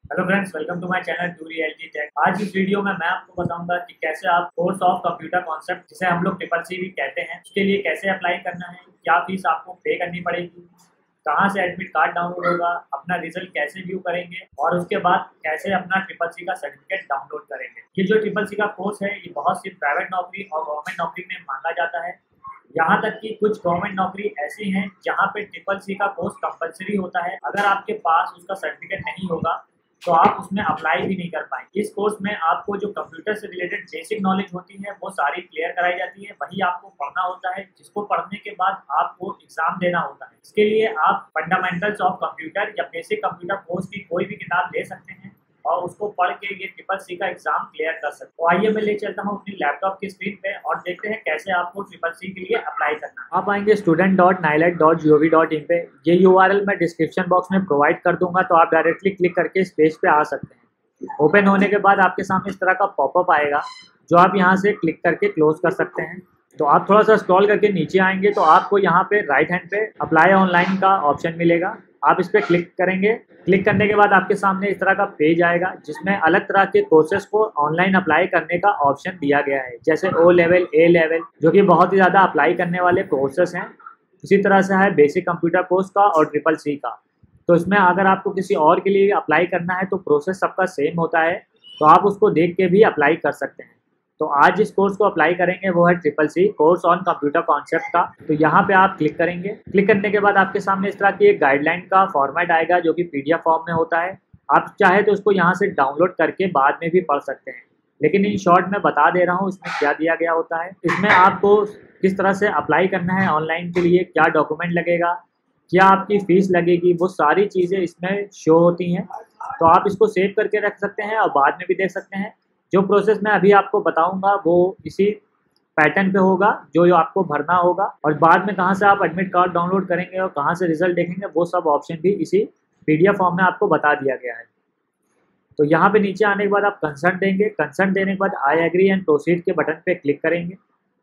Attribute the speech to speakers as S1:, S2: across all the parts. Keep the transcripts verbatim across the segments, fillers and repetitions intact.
S1: Hello friends, welcome to my channel to reality tech. आज इस video में मैं आपको बताऊंगा कि कैसे आप कोर्स ऑफ कंप्यूटर कॉन्सेप्ट, जिसे हम लोग ट्रिपल सी भी कहते हैं, उसके लिए कैसे अप्लाई करना है, क्या फीस आपको पे करनी पड़ेगी, कहां से एडमिट कार्ड डाउनलोड होगा, अपना रिजल्ट कैसे व्यू करेंगे और उसके बाद कैसे अपना ट्रिपल सी का सर्टिफिकेट डाउनलोड करेंगे। ये जो ट्रिपल सी का कोर्स है, ये बहुत सी प्राइवेट नौकरी और गवर्नमेंट नौकरी में मांगा जाता है। यहाँ तक कि कुछ गवर्नमेंट नौकरी ऐसी हैं जहाँ पे ट्रिपल सी का कोर्स कंपलसरी होता है। अगर आपके पास उसका सर्टिफिकेट नहीं होगा तो आप उसमें अप्लाई भी नहीं कर पाएंगे। इस कोर्स में आपको जो कंप्यूटर से रिलेटेड बेसिक नॉलेज होती है वो सारी क्लियर कराई जाती है, वही आपको पढ़ना होता है, जिसको पढ़ने के बाद आपको एग्जाम देना होता है। इसके लिए आप फंडामेंटल्स ऑफ कंप्यूटर या बेसिक कंप्यूटर कोर्स की कोई भी किताब ले सकते हैं और उसको पढ़ के ये ट्रिपल सी का एग्जाम क्लियर कर सकते हो। तो आइए मैं ले चलता हूँ अपनी लैपटॉप की स्क्रीन पे और देखते हैं कैसे आपको ट्रिपल सी के लिए अप्लाई करना है। आप आएंगे student dot NIELIT dot G O V dot in पे। ये यू आर एल मैं डिस्क्रिप्शन बॉक्स में प्रोवाइड कर दूंगा, तो आप डायरेक्टली क्लिक करके इस पेज पे आ सकते हैं। ओपन होने के बाद आपके सामने इस तरह का पॉपअप आएगा, जो आप यहाँ से क्लिक करके क्लोज कर सकते हैं। तो आप थोड़ा सा स्क्रॉल करके नीचे आएंगे तो आपको यहाँ पे राइट हैंड पे अप्लाई ऑनलाइन का ऑप्शन मिलेगा। आप इस पर क्लिक करेंगे। क्लिक करने के बाद आपके सामने इस तरह का पेज आएगा, जिसमें अलग तरह के कोर्सेज को ऑनलाइन अप्लाई करने का ऑप्शन दिया गया है, जैसे ओ लेवल, ए लेवल, जो कि बहुत ही ज़्यादा अप्लाई करने वाले कोर्सेज हैं। इसी तरह से है बेसिक कंप्यूटर कोर्स का और ट्रिपल सी का। तो इसमें अगर आपको किसी और के लिए अप्लाई करना है तो प्रोसेस सबका सेम होता है, तो आप उसको देख के भी अप्लाई कर सकते हैं। तो आज जिस कोर्स को अप्लाई करेंगे वो है triple C course on computer concept का। तो यहाँ पे आप क्लिक करेंगे। क्लिक करने के बाद आपके सामने इस तरह की एक गाइडलाइन का फॉर्मेट आएगा, जो कि पी डी एफ फॉर्म में होता है। आप चाहे तो उसको यहाँ से डाउनलोड करके बाद में भी पढ़ सकते हैं, लेकिन इन शॉर्ट में बता दे रहा हूँ इसमें क्या दिया गया होता है। इसमें आपको किस तरह से अप्लाई करना है ऑनलाइन के लिए, क्या डॉक्यूमेंट लगेगा, क्या आपकी फ़ीस लगेगी, वो सारी चीज़ें इसमें शो होती हैं। तो आप इसको सेव करके रख सकते हैं और बाद में भी देख सकते हैं। जो प्रोसेस मैं अभी आपको बताऊंगा वो इसी पैटर्न पे होगा, जो जो आपको भरना होगा। और बाद में कहाँ से आप एडमिट कार्ड डाउनलोड करेंगे और कहाँ से रिजल्ट देखेंगे, वो सब ऑप्शन भी इसी पी डी एफ फॉर्म में आपको बता दिया गया है। तो यहाँ पे नीचे आने के बाद आप कंसर्ट देंगे। कंसर्ट देने के बाद आई एग्री एंड प्रोसीड के बटन पे क्लिक करेंगे।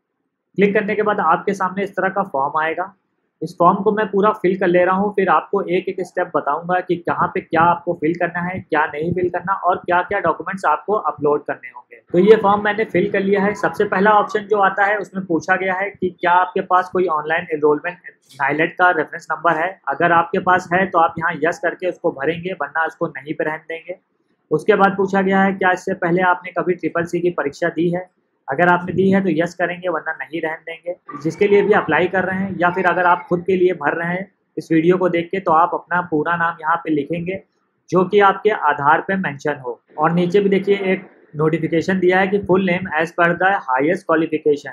S1: क्लिक करने के बाद आपके सामने इस तरह का फॉर्म आएगा। इस फॉर्म को मैं पूरा फिल कर ले रहा हूँ, फिर आपको एक एक स्टेप बताऊंगा कि कहाँ पे क्या आपको फिल करना है, क्या नहीं फिल करना और क्या क्या डॉक्यूमेंट्स आपको अपलोड करने होंगे। तो ये फॉर्म मैंने फिल कर लिया है। सबसे पहला ऑप्शन जो आता है उसमें पूछा गया है कि क्या आपके पास कोई ऑनलाइन एनरोलमेंट नाइलेट का रेफरेंस नंबर है। अगर आपके पास है तो आप यहाँ यस करके उसको भरेंगे, वरना उसको नहीं पे रहने देंगे। उसके बाद पूछा गया है क्या इससे पहले आपने कभी ट्रिपल सी की परीक्षा दी है। अगर आपने दी है तो यस करेंगे, वरना नहीं रहने देंगे। जिसके लिए भी अप्लाई कर रहे हैं या फिर अगर आप खुद के लिए भर रहे हैं इस वीडियो को देख के, तो आप अपना पूरा नाम यहाँ पे लिखेंगे, जो कि आपके आधार पे मेंशन हो। और नीचे भी देखिए एक नोटिफिकेशन दिया है कि full name as per the highest qualification.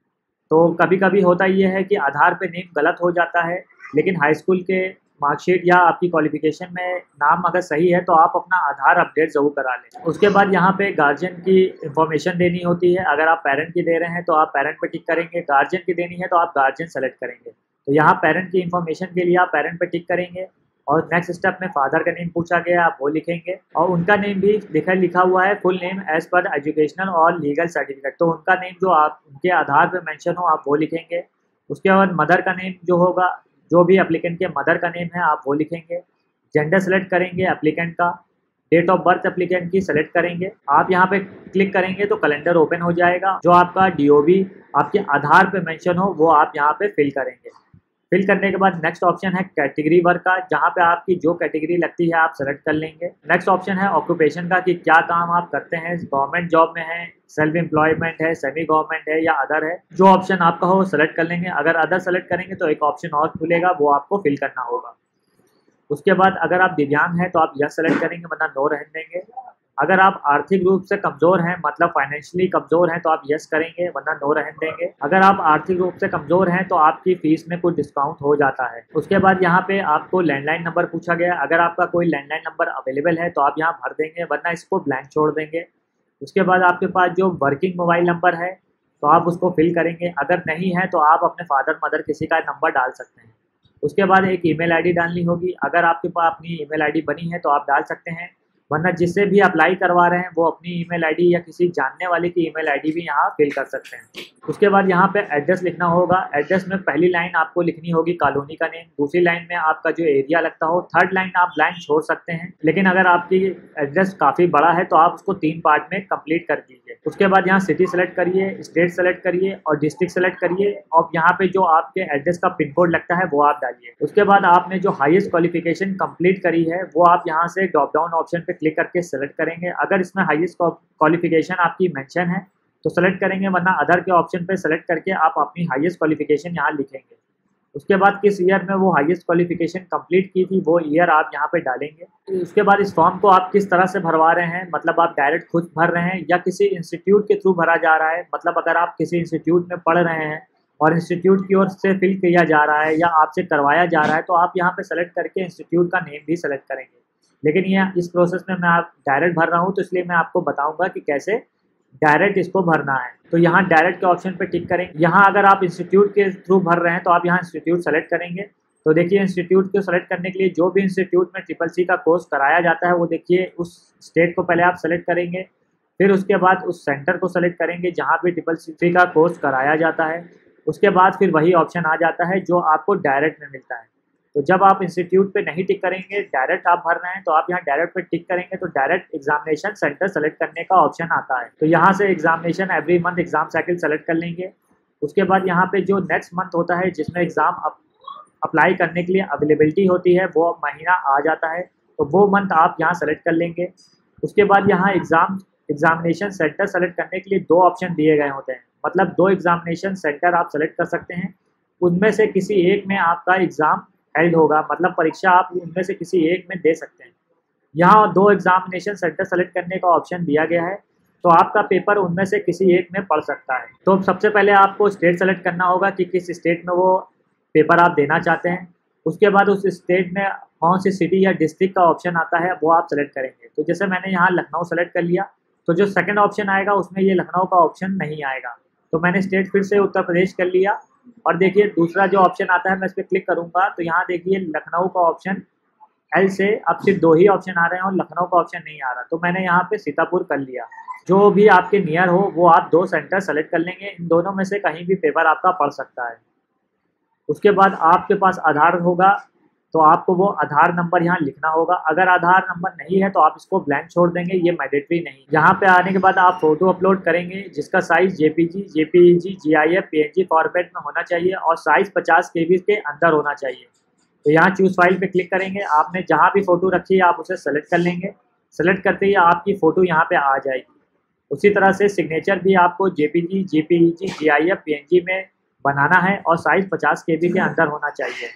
S1: तो कभी कभी होता ये है कि आधार पे नेम गलत हो जाता है, लेकिन हाई स्कूल के मार्कशीट या आपकी क्वालिफिकेशन में नाम अगर सही है तो आप अपना आधार अपडेट ज़रूर करा लें। उसके बाद यहाँ पे गार्जियन की इंफॉर्मेशन देनी होती है। अगर आप पेरेंट की दे रहे हैं तो आप पेरेंट पे टिक करेंगे, गार्जियन की देनी है तो आप गार्जियन सेलेक्ट करेंगे। तो यहाँ पेरेंट की इंफॉर्मेशन के लिए आप पेरेंट पे टिक करेंगे और नेक्स्ट स्टेप में फादर का नेम पूछा गया, आप वो लिखेंगे और उनका नेम भी लिखा लिखा हुआ है full name as per educational और लीगल सर्टिफिकेट। तो उनका नेम जो आप उनके आधार पे मेंशन हो आप वो लिखेंगे। उसके बाद मदर का नेम जो होगा, जो भी एप्लीकेंट के मदर का नेम है आप वो लिखेंगे। जेंडर सेलेक्ट करेंगे एप्लीकेंट का। डेट ऑफ बर्थ एप्लीकेंट की सेलेक्ट करेंगे। आप यहाँ पे क्लिक करेंगे तो कैलेंडर ओपन हो जाएगा। जो आपका डी ओ बी आपके आधार पे मेंशन हो वो आप यहाँ पे फिल करेंगे। फिल करने के बाद नेक्स्ट ऑप्शन है कैटेगरी वर्क का, जहाँ पे आपकी जो कैटेगरी लगती है आप सेलेक्ट कर लेंगे। नेक्स्ट ऑप्शन है ऑक्यूपेशन का, कि क्या काम आप करते हैं, गवर्नमेंट जॉब में है, सेल्फ एम्प्लॉयमेंट है, सेमी गवर्नमेंट है या अदर है। जो ऑप्शन आपका हो सेलेक्ट कर लेंगे। अगर अदर सेलेक्ट करेंगे तो एक ऑप्शन और खुलेगा, वो आपको फिल करना होगा। उसके बाद अगर आप दिव्यांग हैं तो आप यस सेलेक्ट करेंगे, वरना नो रहने देंगे। अगर आप आर्थिक रूप से कमजोर हैं, मतलब फाइनेंशियली कमजोर हैं, तो आप यस करेंगे, वरना नो रहने देंगे। अगर आप आर्थिक रूप से कमजोर हैं तो आपकी फीस में कुछ डिस्काउंट हो जाता है। उसके बाद यहाँ पे आपको लैंडलाइन नंबर पूछा गया। अगर आपका कोई लैंडलाइन नंबर अवेलेबल है तो आप यहाँ भर देंगे, वरना इसको ब्लैंक छोड़ देंगे। उसके बाद आपके पास जो वर्किंग मोबाइल नंबर है तो आप उसको फिल करेंगे। अगर नहीं है तो आप अपने फादर मदर किसी का नंबर डाल सकते हैं। उसके बाद एक ईमेल आईडी डालनी होगी। अगर आपके पास अपनी ईमेल आईडी बनी है तो आप डाल सकते हैं, वरना जिससे भी अप्लाई करवा रहे हैं वो अपनी ईमेल आईडी या किसी जानने वाले की ईमेल आईडी भी यहाँ फिल कर सकते हैं। उसके बाद यहाँ पे एड्रेस लिखना होगा। एड्रेस में पहली लाइन आपको लिखनी होगी कॉलोनी का नेम, दूसरी लाइन में आपका जो एरिया लगता हो, थर्ड लाइन आप ब्लैंक छोड़ सकते हैं। लेकिन अगर आपकी एड्रेस काफ़ी बड़ा है तो आप उसको तीन पार्ट में कंप्लीट कर दीजिए। उसके बाद यहाँ सिटी सेलेक्ट करिए, स्टेट सेलेक्ट करिए और डिस्ट्रिक्ट सेलेक्ट करिए और यहाँ पे जो आपके एड्रेस का पिन कोड लगता है वो आप डालिए। उसके बाद आपने जो हाईएस्ट क्वालिफिकेशन कंप्लीट करी है वो आप यहाँ से ड्रॉप डाउन ऑप्शन पे क्लिक करके सेलेक्ट करेंगे। अगर इसमें हाईएस्ट क्वालिफिकेशन आपकी मेंशन है तो सेलेक्ट करेंगे, वरना अदर के ऑप्शन पे सेलेक्ट करके आप अपनी हाईएस्ट क्वालिफिकेशन यहाँ लिखेंगे। उसके बाद किस ईयर में वो हाईएस्ट क्वालिफिकेशन कंप्लीट की थी वो ईयर आप यहाँ पे डालेंगे। उसके बाद इस फॉर्म को आप किस तरह से भरवा रहे हैं, मतलब आप डायरेक्ट खुद भर रहे हैं या किसी इंस्टीट्यूट के थ्रू भरा जा रहा है। मतलब अगर आप किसी इंस्टीट्यूट में पढ़ रहे हैं और इंस्टीट्यूट की ओर से फिल किया जा रहा है या आपसे करवाया जा रहा है तो आप यहाँ पे सेलेक्ट करके इंस्टीट्यूट का नेम भी सेलेक्ट करेंगे। लेकिन ये इस प्रोसेस में मैं आप डायरेक्ट भर रहा हूँ तो इसलिए मैं आपको बताऊँगा कि कैसे डायरेक्ट इसको भरना है। तो यहाँ डायरेक्ट के ऑप्शन पे टिक करेंगे। यहाँ अगर आप इंस्टीट्यूट के थ्रू भर रहे हैं तो आप यहाँ इंस्टीट्यूट सेलेक्ट करेंगे। तो देखिए इंस्टीट्यूट को सेलेक्ट करने के लिए जो भी इंस्टीट्यूट में ट्रिपल सी का कोर्स कराया जाता है वो देखिए उस स्टेट को पहले आप सेलेक्ट करेंगे, फिर उसके बाद उस सेंटर को सेलेक्ट करेंगे जहाँ भी ट्रिपल सी का कोर्स कराया जाता है। उसके बाद फिर वही ऑप्शन आ जाता है जो आपको डायरेक्ट में मिलता है। तो जब आप इंस्टीट्यूट पे नहीं टिक करेंगे, डायरेक्ट आप भर रहे हैं तो आप यहाँ डायरेक्ट पे टिक करेंगे तो डायरेक्ट एग्जामिनेशन सेंटर सेलेक्ट करने का ऑप्शन आता है। तो यहाँ से examination every month exam cycle select कर लेंगे। उसके बाद यहाँ पे जो नेक्स्ट मंथ होता है जिसमें एग्ज़ाम अप्लाई करने के लिए अवेलेबिलिटी होती है वो महीना आ जाता है, तो वो मंथ आप यहाँ सेलेक्ट कर लेंगे। उसके बाद यहाँ एग्ज़ाम एग्जामिनेशन सेंटर सेलेक्ट करने के लिए दो ऑप्शन दिए गए होते हैं, मतलब दो एग्जामिनेशन सेंटर आप सेलेक्ट कर सकते हैं। उनमें से किसी एक में आपका एग्ज़ाम हेल्ड होगा, मतलब परीक्षा आप उनमें से किसी एक में दे सकते हैं। यहाँ दो एग्जामिनेशन सेंटर सेलेक्ट करने का ऑप्शन दिया गया है, तो आपका पेपर उनमें से किसी एक में पड़ सकता है। तो सबसे पहले आपको स्टेट सेलेक्ट करना होगा कि किस स्टेट में वो पेपर आप देना चाहते हैं। उसके बाद उस स्टेट में कौन सी सिटी या डिस्ट्रिक्ट का ऑप्शन आता है वो आप सेलेक्ट करेंगे। तो जैसे मैंने यहाँ लखनऊ सेलेक्ट कर लिया तो जो सेकंड ऑप्शन आएगा उसमें ये लखनऊ का ऑप्शन नहीं आएगा। तो मैंने स्टेट फिर से उत्तर प्रदेश कर लिया और देखिए दूसरा जो ऑप्शन आता है मैं इस पर क्लिक करूँगा तो यहाँ देखिए लखनऊ का ऑप्शन एल से अब सिर्फ दो ही ऑप्शन आ रहे हैं और लखनऊ का ऑप्शन नहीं आ रहा। तो मैंने यहाँ पे सीतापुर कर लिया। जो भी आपके नियर हो वो आप दो सेंटर सेलेक्ट कर लेंगे, इन दोनों में से कहीं भी पेपर आपका पड़ सकता है। उसके बाद आपके पास आधार होगा तो आपको वो आधार नंबर यहाँ लिखना होगा। अगर आधार नंबर नहीं है तो आप इसको ब्लैंक छोड़ देंगे, ये मैंडेटरी नहीं। यहाँ पे आने के बाद आप फोटो अपलोड करेंगे जिसका size JPG, JPEG, GIF, PNG format में होना चाहिए और साइज पचास केबी के अंदर होना चाहिए। तो यहाँ चूज फाइल पे क्लिक करेंगे। आपने जहाँ भी फोटो रखी है आप उसे सेलेक्ट कर लेंगे। सेलेक्ट करते ही आपकी फ़ोटो यहाँ पे आ जाएगी। उसी तरह से सिग्नेचर भी आपको जेपीजी, जेपीईजी, जीआईएफ, पीएनजी में बनाना है और साइज पचास केबी के अंदर होना चाहिए।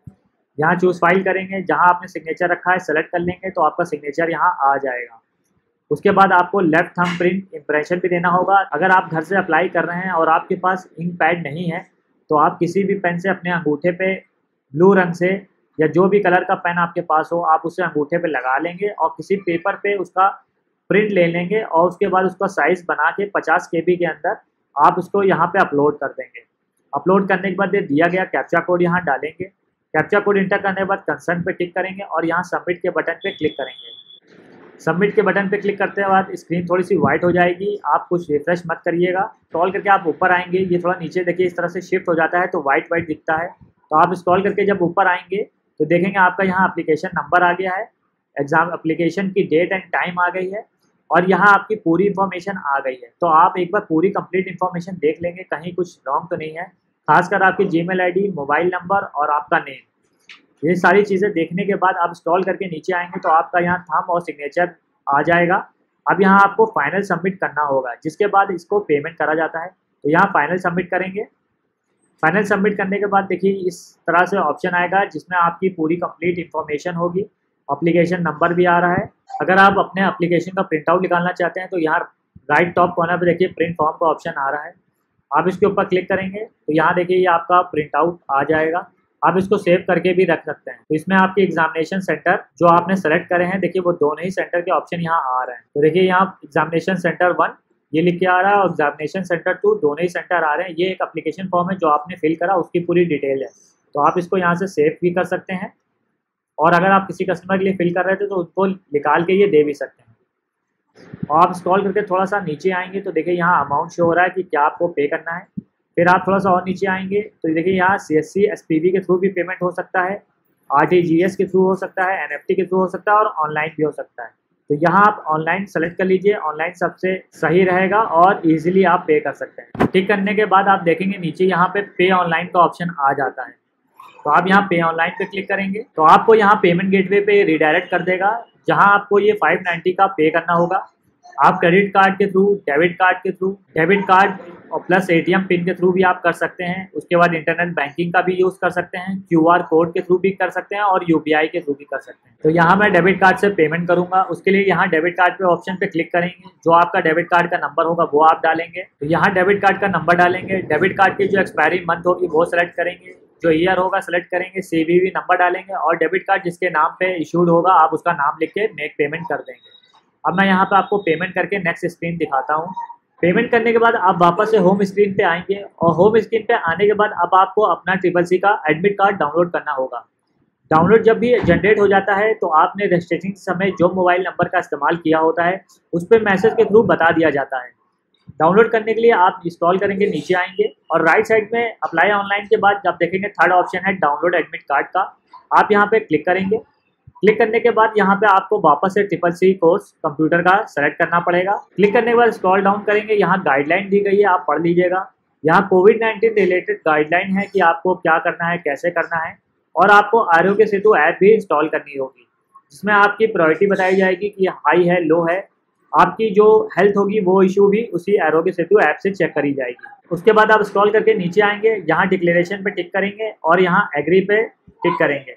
S1: यहाँ चूज फाइल करेंगे, जहाँ आपने सिग्नेचर रखा है सेलेक्ट कर लेंगे तो आपका सिग्नेचर यहाँ आ जाएगा। उसके बाद आपको लेफ्ट थंब प्रिंट इम्प्रेशन भी देना होगा। अगर आप घर से अप्लाई कर रहे हैं और आपके पास इंक पैड नहीं है तो आप किसी भी पेन से अपने अंगूठे पे ब्लू रंग से या जो भी कलर का पेन आपके पास हो आप उसे अंगूठे पे लगा लेंगे और किसी पेपर पे उसका प्रिंट ले लेंगे और उसके बाद उसका साइज़ बना के पचास के बी के अंदर आप उसको यहाँ पे अपलोड कर देंगे। अपलोड करने के बाद ये दिया गया कैप्चा कोड यहाँ डालेंगे। कैप्चा कोड इंटर करने के बाद कंसर्न पे टिक करेंगे और यहाँ सबमिट के बटन पे क्लिक करेंगे। सबमिट के बटन पे क्लिक करते बाद स्क्रीन थोड़ी सी वाइट हो जाएगी, आप कुछ रिफ्रेश मत करिएगा। स्क्रॉल करके आप ऊपर आएंगे, ये थोड़ा नीचे देखिए इस तरह से शिफ्ट हो जाता है तो वाइट वाइट दिखता है। तो आप स्क्रॉल करके जब ऊपर आएंगे तो देखेंगे आपका यहाँ एप्लीकेशन नंबर आ गया है, एग्जाम एप्लीकेशन की डेट एंड टाइम आ गई है और यहाँ आपकी पूरी इन्फॉर्मेशन आ गई है। तो आप एक बार पूरी कंप्लीट इन्फॉर्मेशन देख लेंगे, कहीं कुछ रॉन्ग तो नहीं है। खासकर आपकी जीमेल आईडी, मोबाइल नंबर और आपका नेम, ये सारी चीज़ें देखने के बाद आप स्क्रॉल करके नीचे आएंगे तो आपका यहाँ थंब और सिग्नेचर आ जाएगा। अब यहाँ आपको फाइनल सबमिट करना होगा, जिसके बाद इसको पेमेंट करा जाता है। तो यहाँ फाइनल सबमिट करेंगे। फाइनल सबमिट करने के बाद देखिए इस तरह से ऑप्शन आएगा जिसमें आपकी पूरी कंप्लीट इन्फॉर्मेशन होगी। एप्लीकेशन नंबर भी आ रहा है। अगर आप अपने एप्लीकेशन का प्रिंट आउट निकालना चाहते हैं तो यहाँ राइट टॉप कॉर्नर पे देखिए प्रिंट फॉर्म का ऑप्शन आ रहा है, आप इसके ऊपर क्लिक करेंगे तो यहाँ देखिए ये आपका प्रिंट आउट आ जाएगा। आप इसको सेव करके भी रख सकते हैं। तो इसमें आपके एग्जामिनेशन सेंटर जो आपने सेलेक्ट करे हैं देखिए वो दोनों ही सेंटर के ऑप्शन यहाँ आ रहे हैं। तो देखिए यहाँ एग्जामिनेशन सेंटर वन ये लिख के आ रहा है और एग्जामिनेशन सेंटर टू दोनों ही सेंटर आ रहे हैं। ये एक एप्लीकेशन फॉर्म है जो आपने फिल करा, उसकी पूरी डिटेल है। तो आप इसको यहाँ से सेव भी कर सकते हैं। और अगर आप किसी कस्टमर के लिए फिल कर रहे थे तो उनको निकाल के ये दे भी सकते हैं। और आप स्क्रॉल करके थोड़ा सा नीचे आएंगे तो देखिए यहाँ अमाउंट शो हो रहा है कि क्या आपको पे करना है। फिर आप थोड़ा सा और नीचे आएंगे तो देखिए यहाँ C S C S P B के थ्रू भी पेमेंट हो सकता है, आर टी जी एस के थ्रू हो सकता है, एन एफ टी के थ्रू हो सकता है और ऑनलाइन भी हो सकता है। तो यहाँ आप ऑनलाइन सेलेक्ट कर लीजिए, ऑनलाइन सबसे सही रहेगा और इजीली आप पे कर सकते हैं। टिक करने के बाद आप देखेंगे नीचे यहाँ पे पे ऑनलाइन का ऑप्शन आ जाता है, तो आप यहाँ पे ऑनलाइन पे क्लिक करेंगे तो आपको यहाँ पेमेंट गेटवे पे रिडायरेक्ट कर देगा, जहाँ आपको ये फाइव नाइन्टी का पे करना होगा। आप क्रेडिट कार्ड के थ्रू, डेबिट कार्ड के थ्रू, डेबिट कार्ड और प्लस एटीएम पिन के थ्रू भी आप कर सकते हैं। उसके बाद इंटरनेट बैंकिंग का भी यूज़ कर सकते हैं, क्यूआर कोड के थ्रू भी कर सकते हैं और यूपीआई के थ्रू भी कर सकते हैं। तो यहाँ मैं डेबिट कार्ड से पेमेंट करूंगा। उसके लिए यहाँ डेबिट कार्ड पे ऑप्शन पे क्लिक करेंगे, जो आपका डेबिट कार्ड का नंबर होगा वो आप डालेंगे। तो यहाँ डेबिट कार्ड का नंबर डालेंगे, डेबिट कार्ड की जो एक्सपायरी मंथ होगी वो सेलेक्ट करेंगे, जो ईयर होगा सेलेक्ट करेंगे, सीवीवी नंबर डालेंगे और डेबिट कार्ड जिसके नाम पे इशूड होगा आप उसका नाम लिख के मेक पेमेंट कर देंगे। अब मैं यहाँ पे आपको पेमेंट करके नेक्स्ट स्क्रीन दिखाता हूँ। पेमेंट करने के बाद आप वापस से होम स्क्रीन पे आएंगे और होम स्क्रीन पे आने के बाद अब आपको अपना ट्रिपल सी का एडमिट कार्ड डाउनलोड करना होगा। डाउनलोड जब भी जनरेट हो जाता है तो आपने रजिस्ट्रेशन के समय जो मोबाइल नंबर का इस्तेमाल किया होता है उस पर मैसेज के थ्रू बता दिया जाता है। डाउनलोड करने के लिए आप इंस्टॉल करेंगे, नीचे आएंगे और राइट साइड में अप्लाई ऑनलाइन के बाद जब देखेंगे थर्ड ऑप्शन है डाउनलोड एडमिट कार्ड का, आप यहाँ पे क्लिक करेंगे। क्लिक करने के बाद यहाँ पे आपको वापस से ट्रिपल सी कोर्स कंप्यूटर का सेलेक्ट करना पड़ेगा। क्लिक करने के बाद स्क्रॉल डाउन करेंगे, यहाँ गाइडलाइन दी गई है, आप पढ़ लीजिएगा। यहाँ कोविड नाइन्टीन रिलेटेड गाइडलाइन है कि आपको क्या करना है, कैसे करना है और आपको आरोग्य सेतु ऐप भी इंस्टॉल करनी होगी, जिसमें आपकी प्रायोरिटी बताई जाएगी कि हाई है, लो है। आपकी जो हेल्थ होगी वो इशू भी उसी आरोग्य सेतु ऐप से चेक करी जाएगी। उसके बाद आप स्क्रॉल करके नीचे आएंगे, यहाँ डिक्लेरेशन पे टिक करेंगे और यहाँ एग्री पे टिक करेंगे।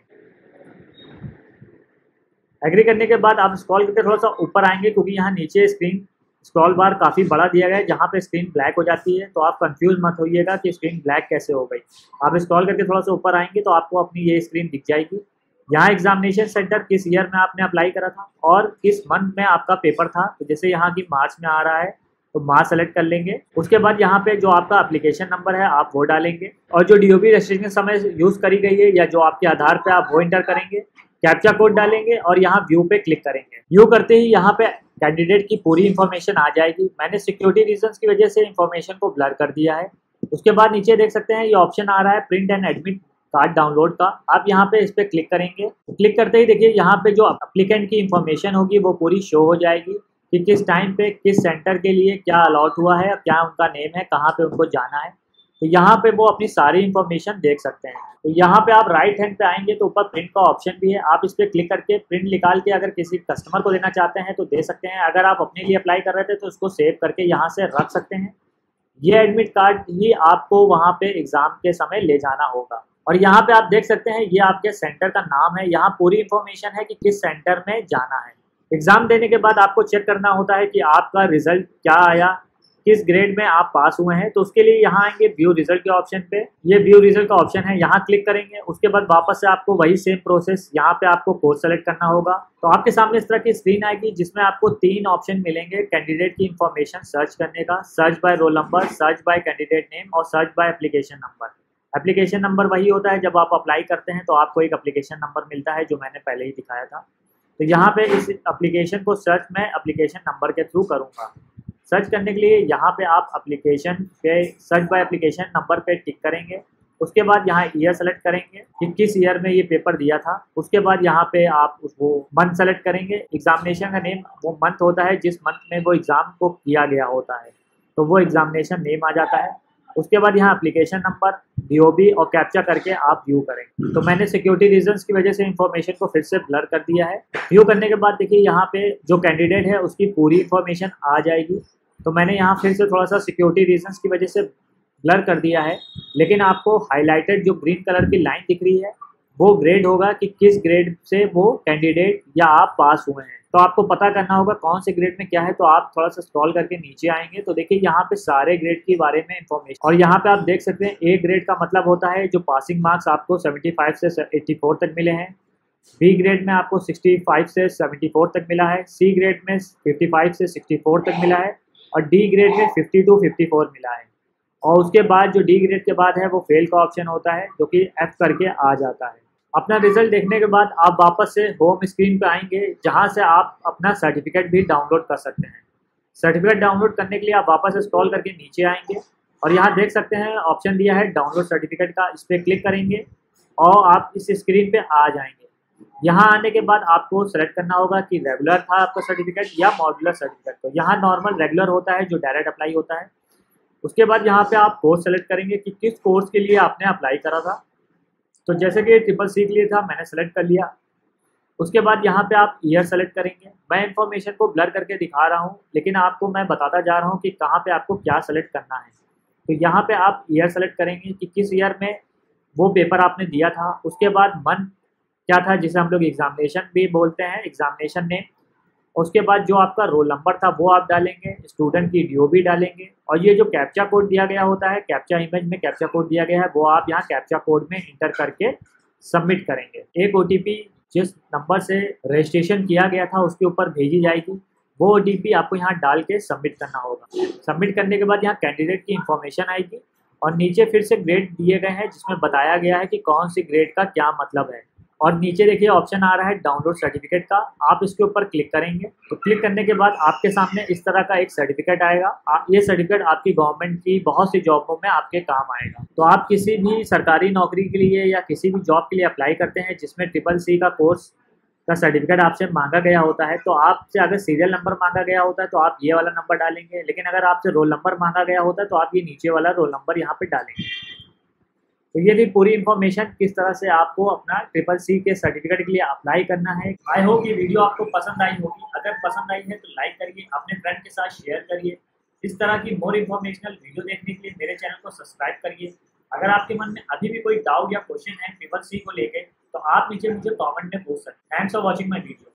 S1: एग्री करने के बाद आप स्क्रॉल करके थोड़ा सा ऊपर आएंगे, क्योंकि यहाँ नीचे स्क्रीन स्क्रॉल बार काफ़ी बड़ा दिया गया है, जहाँ पे स्क्रीन ब्लैक हो जाती है। तो आप कंफ्यूज मत होइएगा कि स्क्रीन ब्लैक कैसे हो गई। आप स्क्रॉल करके थोड़ा सा ऊपर आएंगे तो आपको अपनी ये स्क्रीन दिख जाएगी। यहाँ एग्जामिनेशन सेंटर किस ईयर में आपने अप्लाई करा था और किस मंथ में आपका पेपर था। तो जैसे यहाँ की मार्च में आ रहा है तो मार्च सेलेक्ट कर लेंगे। उसके बाद यहाँ पे जो आपका एप्लीकेशन नंबर है आप वो डालेंगे और जो डीओबी रजिस्ट्रेशन समय यूज़ करी गई है या जो आपके आधार पे आप वो इंटर करेंगे। कैप्चा कोड डालेंगे और यहाँ व्यू पे क्लिक करेंगे। व्यू करते ही यहाँ पे कैंडिडेट की पूरी इन्फॉर्मेशन आ जाएगी। मैंने सिक्योरिटी रीजंस की वजह से इन्फॉर्मेशन को ब्लर कर दिया है। उसके बाद नीचे देख सकते हैं ये ऑप्शन आ रहा है print and admit card download का। आप यहाँ पे इस पर क्लिक करेंगे। क्लिक करते ही देखिए यहाँ पे जो एप्लीकेंट की इन्फॉर्मेशन होगी वो पूरी शो हो जाएगी कि किस टाइम पे किस सेंटर के लिए क्या अलॉट हुआ है, क्या उनका नेम है, कहाँ पे उनको जाना है। तो यहाँ पे वो अपनी सारी इन्फॉर्मेशन देख सकते हैं। तो यहाँ पे आप राइट हैंड पे आएंगे तो ऊपर प्रिंट का ऑप्शन भी है, आप इस पर क्लिक करके प्रिंट निकाल के अगर किसी कस्टमर को देना चाहते हैं तो दे सकते हैं। अगर आप अपने लिए अप्लाई कर रहे थे तो उसको सेव करके यहाँ से रख सकते हैं। ये एडमिट कार्ड ही आपको वहाँ पे एग्जाम के समय ले जाना होगा। और यहाँ पे आप देख सकते हैं ये आपके सेंटर का नाम है, यहाँ पूरी इन्फॉर्मेशन है कि किस सेंटर में जाना है। एग्जाम देने के बाद आपको चेक करना होता है कि आपका रिजल्ट क्या आया, किस ग्रेड में आप पास हुए हैं। तो उसके लिए यहाँ आएंगे व्यू रिजल्ट के ऑप्शन पे, ये व्यू रिजल्ट का ऑप्शन है, यहाँ क्लिक करेंगे। उसके बाद वापस से आपको वही सेम प्रोसेस, यहाँ पे आपको कोर्स सेलेक्ट करना होगा। तो आपके सामने इस तरह की स्क्रीन आएगी जिसमें आपको तीन ऑप्शन मिलेंगे कैंडिडेट की इन्फॉर्मेशन सर्च करने का, search by roll number, search by candidate name और search by application number. Application number वही होता है जब आप अप्लाई करते हैं तो आपको एक एप्लीकेशन नंबर मिलता है जो मैंने पहले ही दिखाया था। तो यहाँ पे इस एप्लीकेशन को सर्च मैं एप्लीकेशन नंबर के थ्रू करूँगा। सर्च करने के लिए यहाँ पे आप एप्लीकेशन पे सर्च बाय एप्लीकेशन नंबर पे टिक करेंगे। उसके बाद यहाँ ईयर सेलेक्ट करेंगे कि किस ईयर में ये पेपर दिया था। उसके बाद यहाँ पे आप वो मंथ सेलेक्ट करेंगे। एग्जामिनेशन का नेम वो मंथ होता है जिस मंथ में वो एग्ज़ाम को किया गया होता है, तो वो एग्जामिनेशन नेम आ जाता है। उसके बाद यहाँ एप्लीकेशन नंबर, डीओबी और कैप्चा करके आप व्यू करेंगे। तो मैंने सिक्योरिटी रीजंस की वजह से इन्फॉर्मेशन को फिर से ब्लर कर दिया है। व्यू करने के बाद देखिए यहाँ पे जो कैंडिडेट है उसकी पूरी इन्फॉर्मेशन आ जाएगी। तो मैंने यहाँ फिर से थोड़ा सा सिक्योरिटी रीजंस की वजह से ब्लर कर दिया है, लेकिन आपको हाईलाइटेड जो ग्रीन कलर की लाइन दिख रही है वो ग्रेड होगा कि किस ग्रेड से वो कैंडिडेट या आप पास हुए हैं। तो आपको पता करना होगा कौन से ग्रेड में क्या है। तो आप थोड़ा सा स्क्रॉल करके नीचे आएंगे तो देखिए यहाँ पे सारे ग्रेड के बारे में इंफॉर्मेशन, और यहाँ पे आप देख सकते हैं ए ग्रेड का मतलब होता है जो पासिंग मार्क्स आपको पचहत्तर से चौरासी तक मिले हैं। बी ग्रेड में आपको पैंसठ से चौहत्तर तक मिला है। सी ग्रेड में पचपन से चौंसठ तक मिला है और डी ग्रेड में बावन चौवन मिला है। और उसके बाद जो डी ग्रेड के बाद है वो फेल का ऑप्शन होता है जो कि एफ करके आ जाता है। अपना रिजल्ट देखने के बाद आप वापस से होम स्क्रीन पे आएंगे, जहां से आप अपना सर्टिफिकेट भी डाउनलोड कर सकते हैं। सर्टिफिकेट डाउनलोड करने के लिए आप वापस स्क्रॉल करके नीचे आएंगे और यहाँ देख सकते हैं ऑप्शन दिया है डाउनलोड सर्टिफिकेट का, इस पर क्लिक करेंगे और आप इस स्क्रीन पे आ जाएंगे। यहाँ आने के बाद आपको सेलेक्ट करना होगा कि रेगुलर था आपका सर्टिफिकेट या मॉड्यूलर सर्टिफिकेट। तो यहाँ नॉर्मल रेगुलर होता है जो डायरेक्ट अप्लाई होता है। उसके बाद यहाँ पे आप कोर्स सेलेक्ट करेंगे कि किस कोर्स के लिए आपने अप्लाई करा था। तो जैसे कि ट्रिपल सी के लिए था, मैंने सेलेक्ट कर लिया। उसके बाद यहाँ पे आप ईयर सेलेक्ट करेंगे। मैं इन्फॉर्मेशन को ब्लर करके दिखा रहा हूँ, लेकिन आपको मैं बताता जा रहा हूँ कि कहाँ पे आपको क्या सेलेक्ट करना है। तो यहाँ पे आप ईयर सेलेक्ट करेंगे कि किस ईयर में वो पेपर आपने दिया था। उसके बाद मंथ क्या था, जिसे हम लोग एग्जामिनेशन भी बोलते हैं, एग्जामिनेशन नेम। उसके बाद जो आपका रोल नंबर था वो आप डालेंगे, स्टूडेंट की डी ओ बी डालेंगे, और ये जो कैप्चा कोड दिया गया होता है, कैप्चा इमेज में कैप्चा कोड दिया गया है, वो आप यहाँ कैप्चा कोड में इंटर करके सबमिट करेंगे। एक ओ टी पी जिस नंबर से रजिस्ट्रेशन किया गया था उसके ऊपर भेजी जाएगी, वो ओ टी पी आपको यहाँ डाल के सबमिट करना होगा। सबमिट करने के बाद यहाँ कैंडिडेट की इंफॉर्मेशन आएगी और नीचे फिर से ग्रेड दिए गए हैं, जिसमें बताया गया है कि कौन सी ग्रेड का क्या मतलब है। और नीचे देखिए ऑप्शन आ रहा है डाउनलोड सर्टिफिकेट का, आप इसके ऊपर क्लिक करेंगे। तो क्लिक करने के बाद आपके सामने इस तरह का एक सर्टिफिकेट आएगा। आप ये सर्टिफिकेट आपकी गवर्नमेंट की बहुत सी जॉबों में आपके काम आएगा। तो आप किसी भी सरकारी नौकरी के लिए या किसी भी जॉब के लिए अप्लाई करते हैं जिसमें ट्रिपल सी का कोर्स का सर्टिफिकेट आपसे मांगा गया होता है, तो आपसे अगर सीरियल नंबर मांगा गया होता है तो आप ये वाला नंबर डालेंगे, लेकिन अगर आपसे रोल नंबर मांगा गया होता है तो आप ये नीचे वाला रोल नंबर यहाँ पे डालेंगे। तो ये थी पूरी इन्फॉर्मेशन किस तरह से आपको अपना ट्रिपल सी के सर्टिफिकेट के लिए अप्लाई करना है। आई होप ये वीडियो आपको पसंद आई होगी। अगर पसंद आई है तो लाइक करिए, अपने फ्रेंड के साथ शेयर करिए। इस तरह की मोर इन्फॉर्मेशनल वीडियो देखने के लिए मेरे चैनल को सब्सक्राइब करिए। अगर आपके मन में अभी भी कोई डाउट या क्वेश्चन है ट्रिपल सी को लेकर, तो आप नीचे मुझे कॉमेंट में पूछ सकते हैं। Thanks for watching my video.